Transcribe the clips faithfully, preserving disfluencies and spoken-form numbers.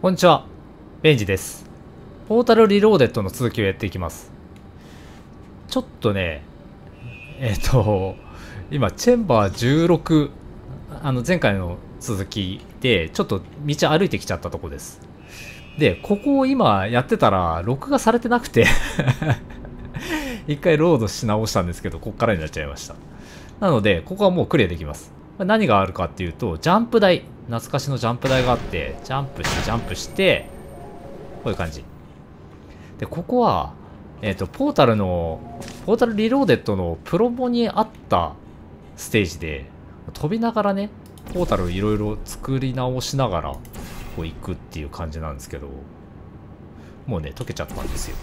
こんにちは、ベンジです。ポータルリローデッドの続きをやっていきます。ちょっとね、えっと、今、チェンバーじゅうろく、あの前回の続きで、ちょっと道歩いてきちゃったとこです。で、ここを今やってたら、録画されてなくて、一回ロードし直したんですけど、こっからになっちゃいました。なので、ここはもうクリアできます。何があるかっていうと、ジャンプ台、懐かしのジャンプ台があって、ジャンプして、ジャンプして、こういう感じ。で、ここは、えっと、ポータルの、ポータルリローデッドのプロモにあったステージで、飛びながらね、ポータルをいろいろ作り直しながら、こう行くっていう感じなんですけど、もうね、解けちゃったんですよ。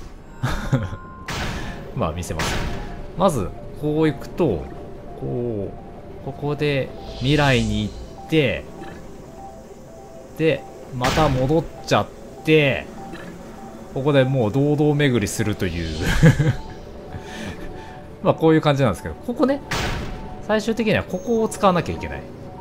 まあ、見せます。まず、こう行くと、こう、ここで未来に行って、で、また戻っちゃって、ここでもう堂々巡りするというまあこういう感じなんですけど、ここね、最終的にはここを使わなきゃいけない。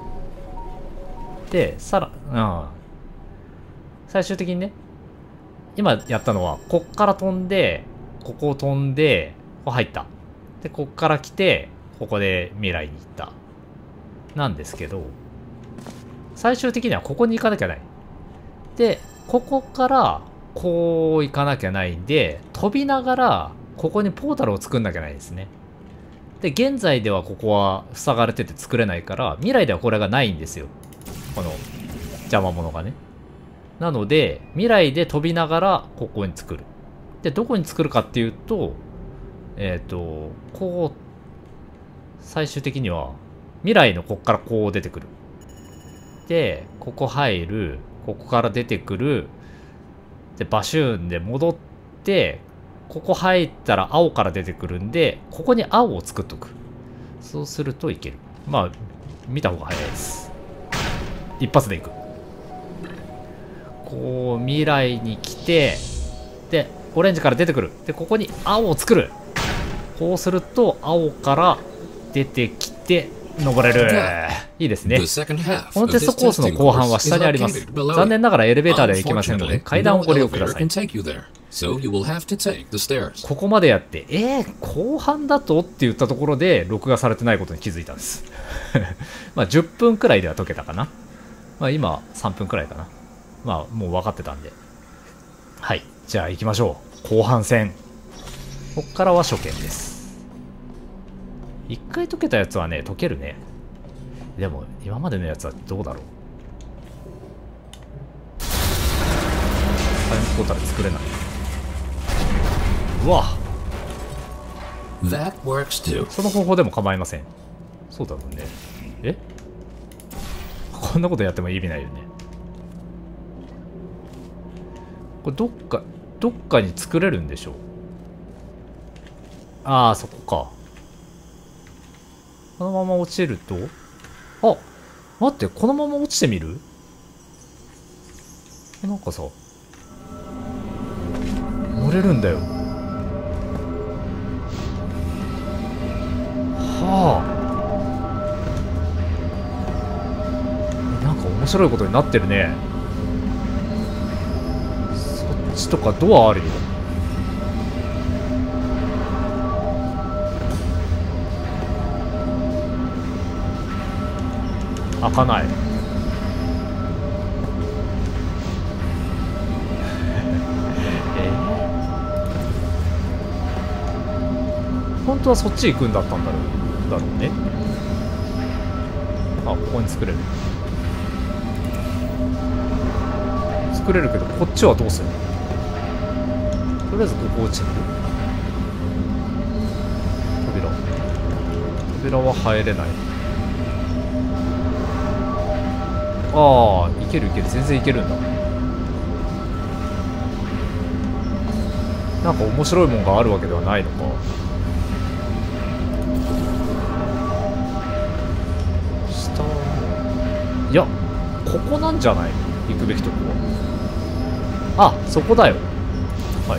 で、さら、うん。最終的にね、今やったのは、こっから飛んで、ここを飛んで、ここ入った。で、こっから来て、ここで未来に行った。なんですけど、最終的にはここに行かなきゃない。で、ここからこう行かなきゃないんで、飛びながらここにポータルを作んなきゃないんですね。で、現在ではここは塞がれてて作れないから、未来ではこれがないんですよ。この邪魔者がね。なので、未来で飛びながらここに作る。で、どこに作るかっていうと、えっと、こう、最終的には、未来のこっからこう出てくる。で、ここ入る。ここから出てくる。で、バシューンで戻って、ここ入ったら青から出てくるんで、ここに青を作っとく。そうするといける。まあ、見た方が早いです。一発でいく。こう、未来に来て、で、オレンジから出てくる。で、ここに青を作る。こうすると、青から出てきて、登れる。いいですね。このテストコースの後半は下にあります。残念ながらエレベーターでは行けませんので、階段をご利用ください。ここまでやって、えー、後半だとって言ったところで、録画されてないことに気づいたんです。まあ、じゅっぷんくらいでは解けたかな。まあ、今、さんぷんくらいかな。まあ、もう分かってたんで。はい。じゃあ行きましょう。後半戦。こっからは初見です。一回解けたやつはね、解けるね。でも、今までのやつはどうだろう。タイムポータル作れない。うわその方法でも構いません。そうだろうね。えこんなことやっても意味ないよね。これどっか、どっかに作れるんでしょう。ああ、そこか。このまま落ちると、あ、待って、このまま落ちてみる？なんかさ、乗れるんだよ。はあ。なんか面白いことになってるね。そっちとかドアあるよ。開かない。えー、本当はそっち行くんだったんだろうだろうね。あ、ここに作れる。作れるけど、こっちはどうする？とりあえずここ落ちる。扉。扉は入れない。ああ、いけるいける。全然いけるんだ。なんか面白いもんがあるわけではないのか。下いや、ここなんじゃない？行くべきとこは。あ、そこだよ。はい。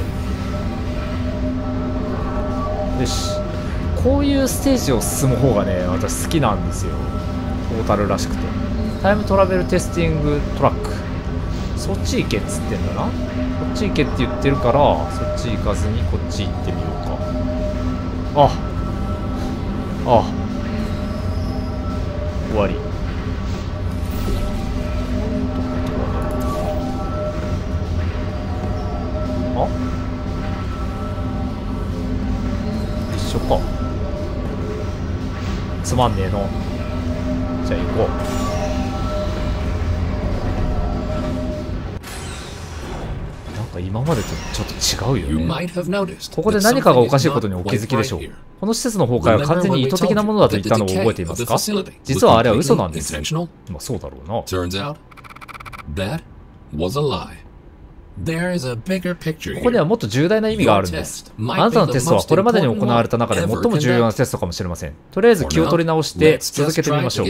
よし。こういうステージを進む方がね、私好きなんですよ。ポータルらしくて。タイムトラベルテスティングトラック。 そっち行けっつってんだな。そっち行けって言ってるから、そっち行かずにこっち行ってみようか。ああ、終わり。あ、一緒か。つまんねえの。じゃあ行こう。なんか今までとちょっと違うよね。ここで何かがおかしいことにお気づきでしょう。この施設の崩壊は完全に意図的なものだと言ったのを覚えていますか？実はあれは嘘なんです。まあそうだろうな。ここにはもっと重大な意味があるんです。あなたのテストはこれまでに行われた中で最も重要なテストかもしれません。とりあえず気を取り直して続けてみましょう。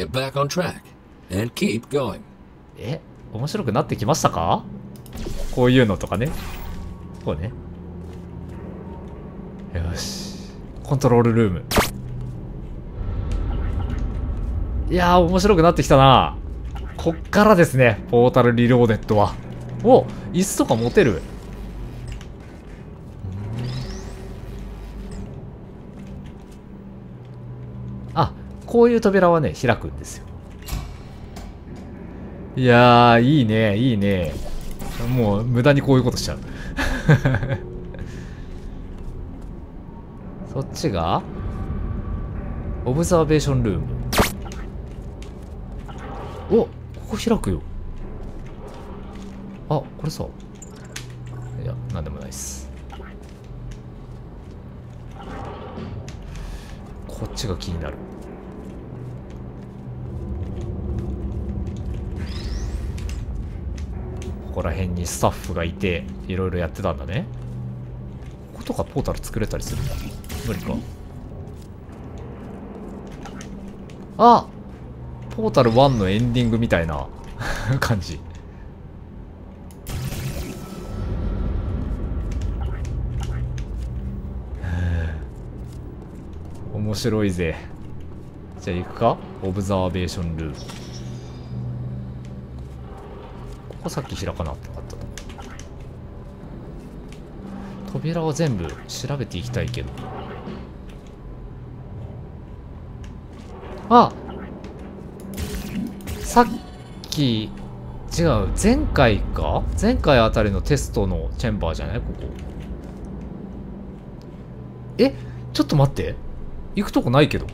え、面白くなってきましたか？こういうのとかね。こうね。よし。コントロールルーム。いやー、面白くなってきたな。こっからですね、ポータルリローデッドは。お、椅子とか持てる。あ、こういう扉はね、開くんですよ。いやー、いいね、いいね。もう無駄にこういうことしちゃう。そっちがオブザーベーションルーム。お、ここ開くよ。あ、これさ。いや、なんでもないっす。こっちが気になる。ここら辺にスタッフがいていろいろやってたんだね。こことかポータル作れたりする？無理か。あ、ポータルワンのエンディングみたいな感じ。面白いぜ。じゃあ行くか。オブザーベーションルーム。ここさっき開かなかったと。扉は全部調べていきたいけど。あ、さっき違う、前回か前回あたりのテストのチェンバーじゃないここ。え、ちょっと待って、行くとこないけど。こ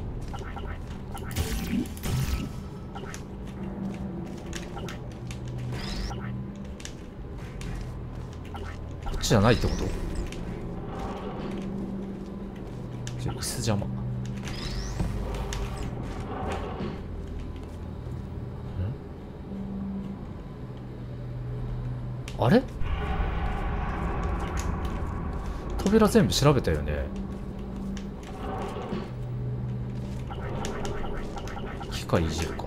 っちじゃないってこと？ちょ、椅子邪魔。あれ？扉全部調べたよね。機械いじるか。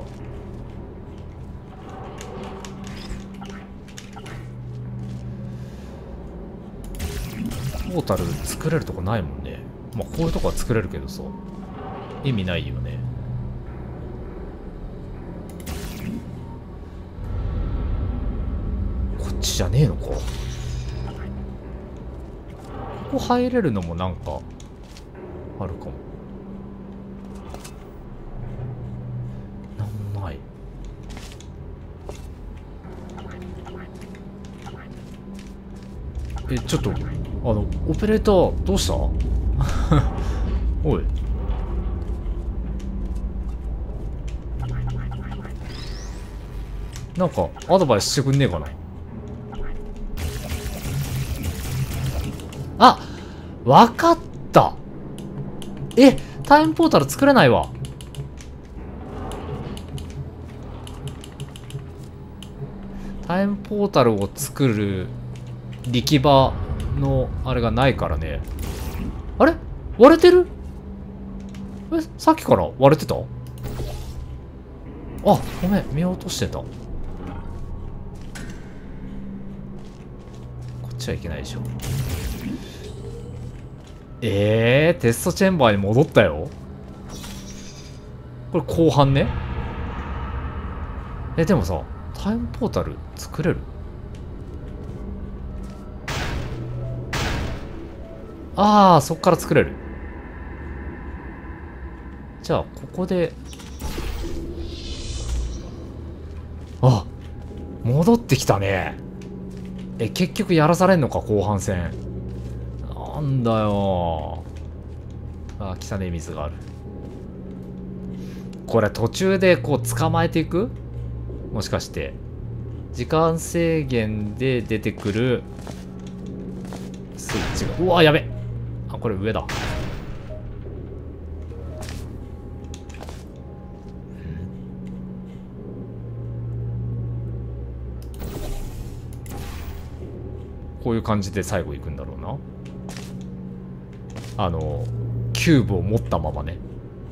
ポータル作れるとこないもんね。まあこういうとこは作れるけどさ、意味ないよね。こっちじゃねえのか。ここ入れるのもなんかあるかも。なんもない。え、ちょっとあのオペレーターどうした？おい、なんかアドバイスしてくんねえかな。あ、わかった。え、タイムポータル作れないわ。タイムポータルを作る力場のあれがないからね。あれ？割れてる？え、さっきから割れてた？あ、ごめん、見落としてた。こっちはいけないでしょ。えー、テストチェンバーに戻ったよ。これ後半ね。え、でもさ、タイムポータル作れる？ ああ、そっから作れる。じゃあここで、あ、戻ってきたね。え、結局やらされんのか、後半戦。なんだよ。あ、汚い水がある。これ途中でこう捕まえていく？もしかして。時間制限で出てくるスイッチが。うわ、やべ。あ、これ上だ。こういう感じで最後行くんだろうな。あのキューブを持ったままね。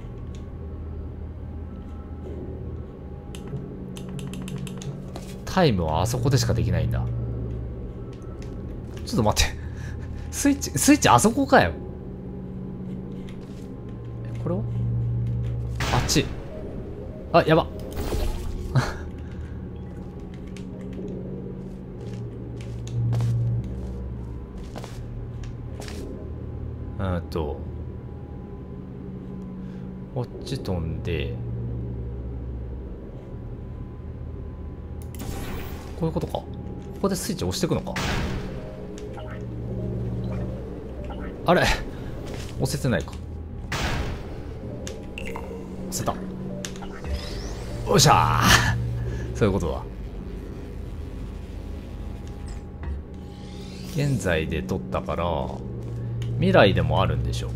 タイムはあそこでしかできないんだ。ちょっと待って。スイッチスイッチあそこかよ。え、これはあっち。あ、やば。うんとこっち飛んで、こういうことか。ここでスイッチ押していくのか。あれ、押せてないか。押せた。おっしゃー。そういうことだ。現在で取ったから未来でもあるんでしょ。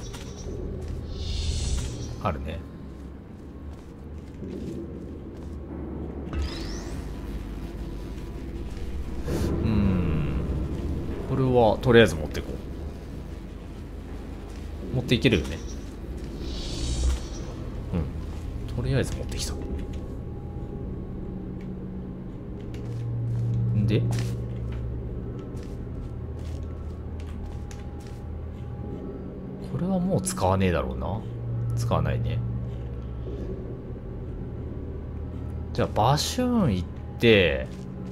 あるね。うーん、これはとりあえず持っていこう。持っていけるよね。うん、とりあえず持ってきた。んでこれはもう使わねえだろうな。使わないね。じゃあバシューン行って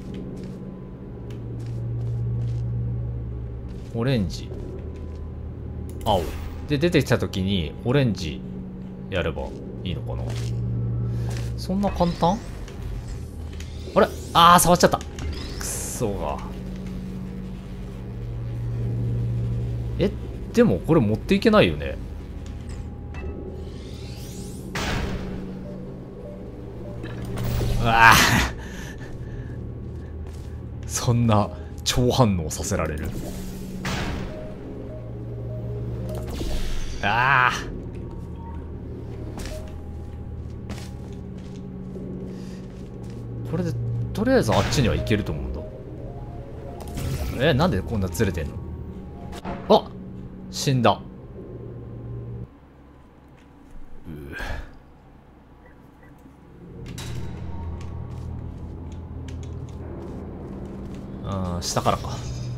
オレンジ青で出てきた時にオレンジやればいいのかな。そんな簡単？あれ、あー触っちゃった。くっそが。え、でもこれ持っていけないよね。うわあそんな超反応させられる。ああ、これでとりあえずあっちには行けると思うんだ。え、なんでこんなずれてんの。あ、死んだ。ああ、下からか。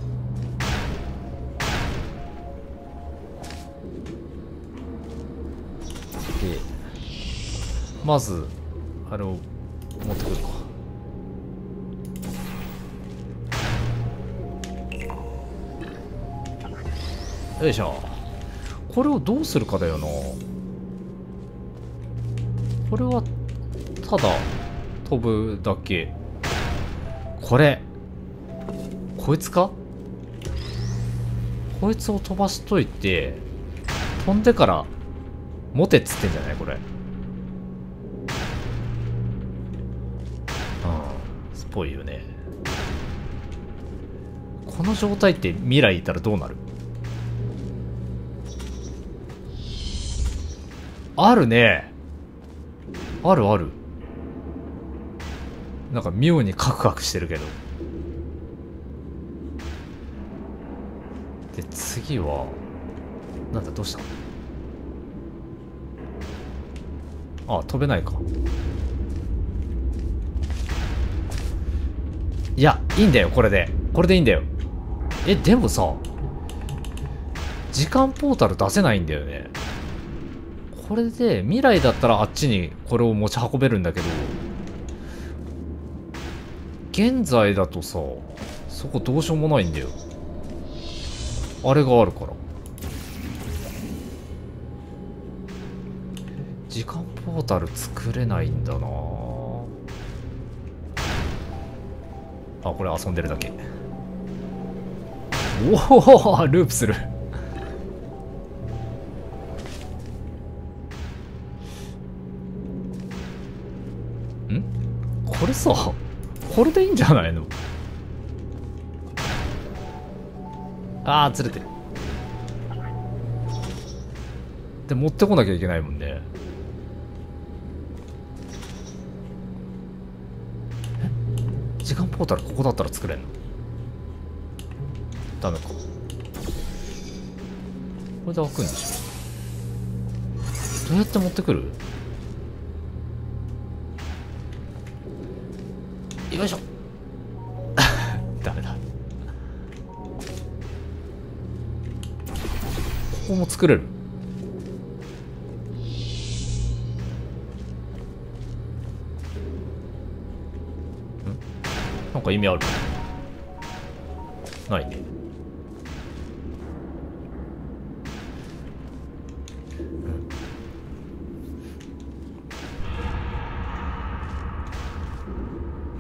でまずあれを持ってくるか。よいしょ。これをどうするかだよな。これはただ飛ぶだけ。これこいつか。こいつを飛ばしといて飛んでから持てっつってんじゃないこれ。うん、すっぽいよね。この状態って未来いたらどうなる。あるね。あるある。なんか妙にカクカクしてるけど。で次はなんだ、どうした。あ、飛べないか。いや、いいんだよこれで。これでいいんだよ。え、でもさ時間ポータル出せないんだよね。これで未来だったらあっちにこれを持ち運べるんだけど、現在だとさそこどうしようもないんだよ。あれがあるから。 時間ポータル作れないんだな。あ、これ遊んでるだけ。おお、ループする。ん、これさ、これでいいんじゃないの？ああ、ずれてる。で、持ってこなきゃいけないもんね。え、時間ポータルここだったら作れんの？ダメか。これで開くんでしょ？どうやって持ってくる？よいしょ。ダメだ。ここも作れる？なんか意味ある？ないね。うん。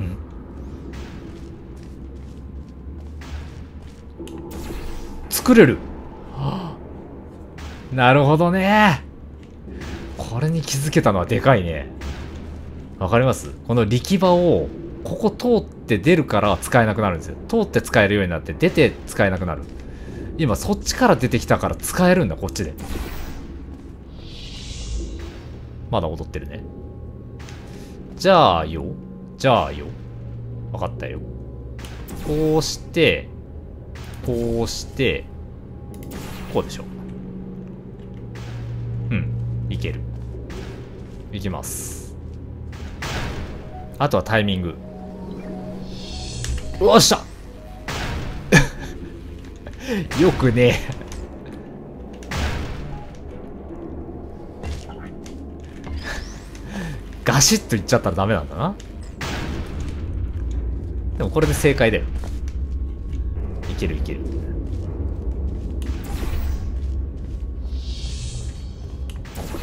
作れる。はあ、なるほどね。これに気づけたのはでかいね。わかります？この力場をここ通って出るから使えなくなるんですよ。通って使えるようになって出て使えなくなる。今そっちから出てきたから使えるんだ、こっちで。まだ踊ってるね。じゃあよ。じゃあよ。わかったよ。こうして、こうして、こうでしょ。うん。いける。いきます。あとはタイミング。よっしゃよくねガシッといっちゃったらダメなんだな。でもこれで正解だよ。いけるいける。こ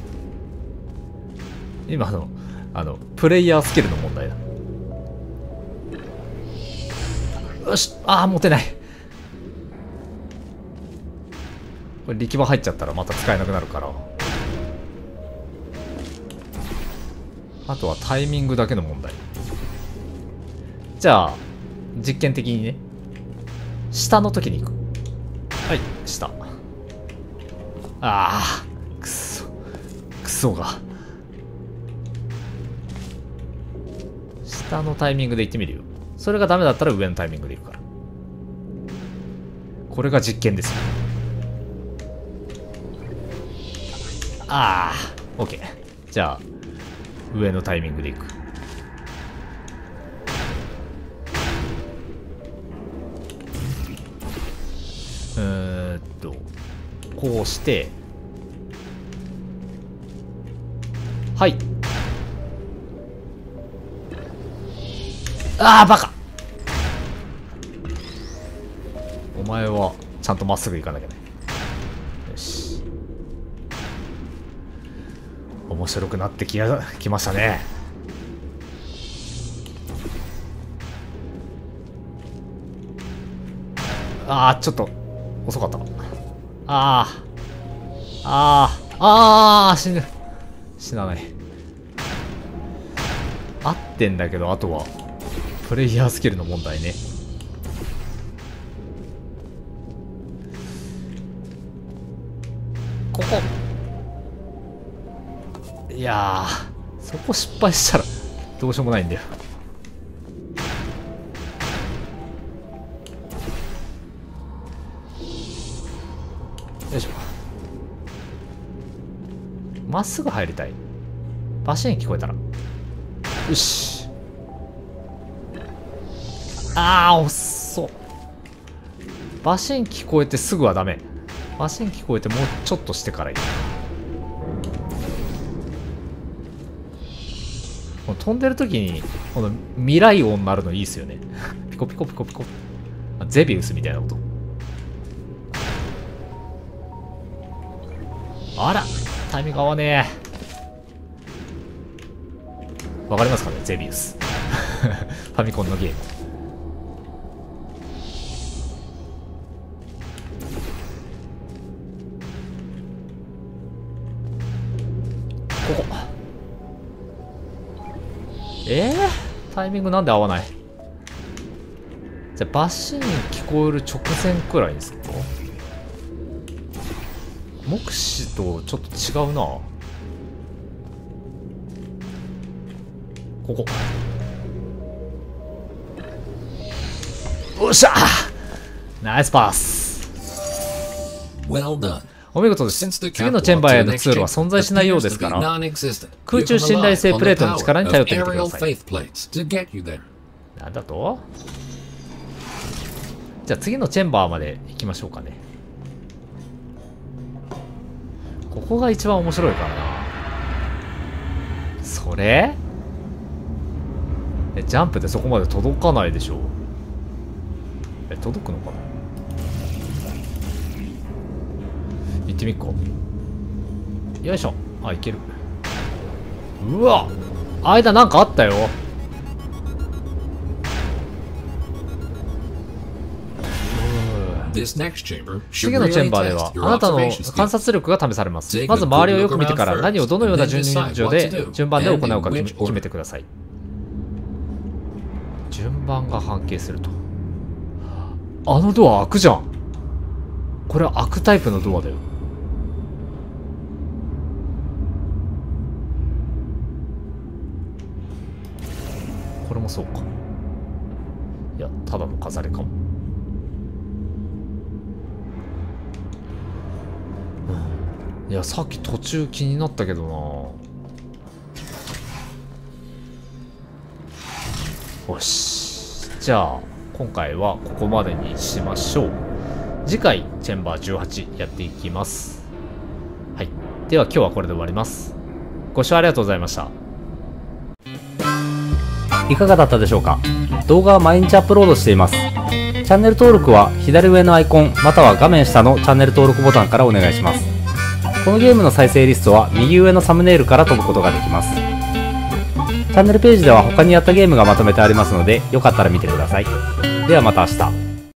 れ今のあのプレイヤースキルの問題だ。よし、ああ持てない。これ力場入っちゃったらまた使えなくなるから、あとはタイミングだけの問題。じゃあ実験的にね、下の時に行く。はい、下。あーくそくそが。下のタイミングで行ってみるよ。それがダメだったら上のタイミングで行くから。これが実験ですよ。ああ OK。 じゃあ上のタイミングで行く。うーんとこうして、はい。ああバカ。お前はちゃんとまっすぐ行かなきゃね。よし、面白くなってきやきましたね。ああちょっと遅かったか。ああああああ死ぬ。死なない。合ってんだけど、あとはプレイヤースキルの問題ね。ここ。いやー、そこ失敗したらどうしようもないんだよ。よいしょ。まっすぐ入りたい。バシーン聞こえたら。よし。あー、遅っ。バシーン聞こえてすぐはダメ。バシーン聞こえてもうちょっとしてからいい。この飛んでる時にこの未来音になるのいいっすよね。ピコピコピコピコ。ゼビウスみたいな音。あらタイミング合わねえ。 わかりますかね、ゼビウス。ファミコンのゲーム。ここ。えー、タイミングなんで合わない？じゃあバシーン聞こえる直前くらいですか？目視とちょっと違うな。ここ。おっしゃー、ナイスパス。 Well done. お見事です。次のチェンバーへの通路は存在しないようですから、空中信頼性プレートの力に頼ってみてください。なんだと？じゃあ次のチェンバーまで行きましょうかね。ここが一番面白いからな。それ？え、ジャンプでそこまで届かないでしょ。え、届くのかな？行ってみっか。よいしょ。あ、いける。うわ、間なんかあったよ。次のチェンバーではあなたの観察力が試されます。まず周りをよく見てから何をどのような順序で順番で行うか決めてください。順番が関係すると。あのドア開くじゃん。これは開くタイプのドアだよ。これもそうか。いや、ただの飾りかも。いや、さっき途中気になったけどな。よし。じゃあ、今回はここまでにしましょう。次回、チェンバーじゅうはちやっていきます。はい。では今日はこれで終わります。ご視聴ありがとうございました。いかがだったでしょうか？動画は毎日アップロードしています。チャンネル登録は左上のアイコン、または画面下のチャンネル登録ボタンからお願いします。このゲームの再生リストは右上のサムネイルから飛ぶことができます。チャンネルページでは他にやったゲームがまとめてありますので、よかったら見てください。ではまた明日。